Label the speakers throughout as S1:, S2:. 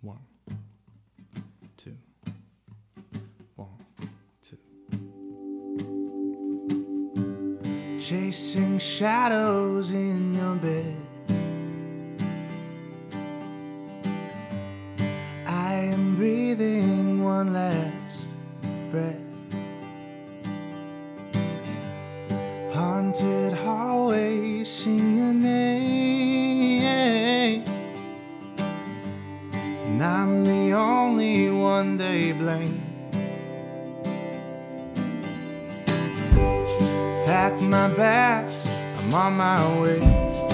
S1: 1, 2, 1, 2. Chasing shadows in your bed, I am breathing one last breath. Haunted hallways sing your name, and I'm the only one they blame. Pack my bags, I'm on my way.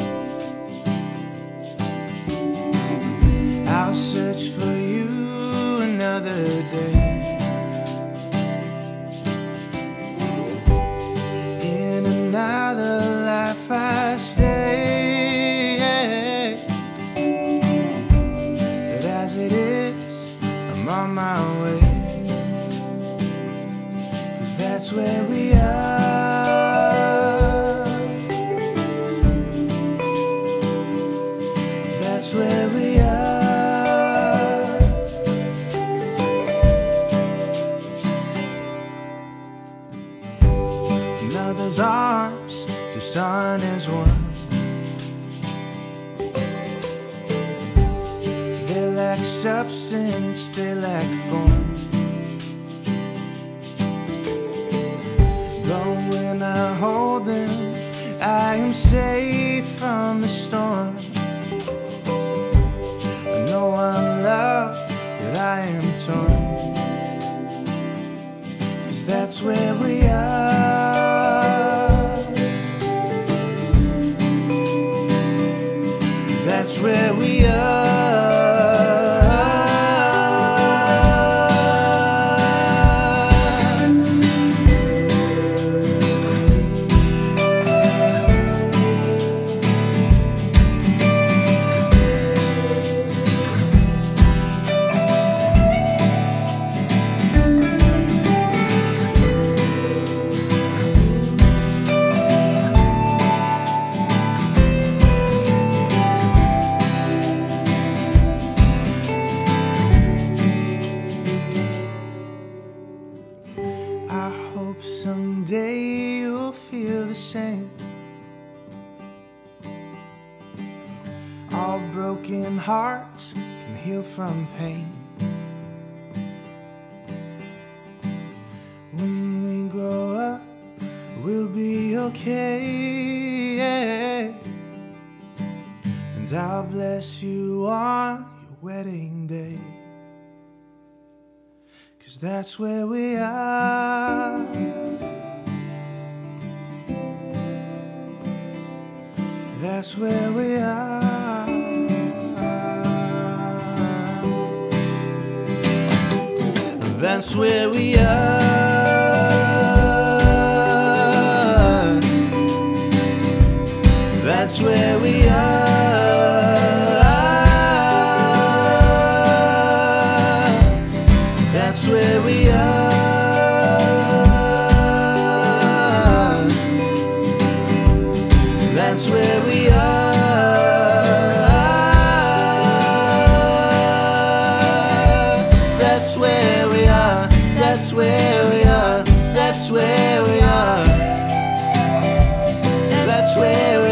S1: I'll search for you another day. In another life I stay, but as it is, I'm on my way. 'Cause that's where we are. That's where we are. Another's arms just aren't as one. They lack substance, they lack form. But when I hold them, I am safe from the storm. I know I'm loved, but I am torn. 'Cause that's where we are. That's where we are. I hope someday you'll feel the same. All broken hearts can heal from pain. When we grow up, we'll be okay. And I'll bless you on your wedding day. 'Cause that's where we are. That's where we are. That's where we are. That's where we are. That's where we are. That's where we are. That's where we are. That's where we are. That's where we are. That's where we are.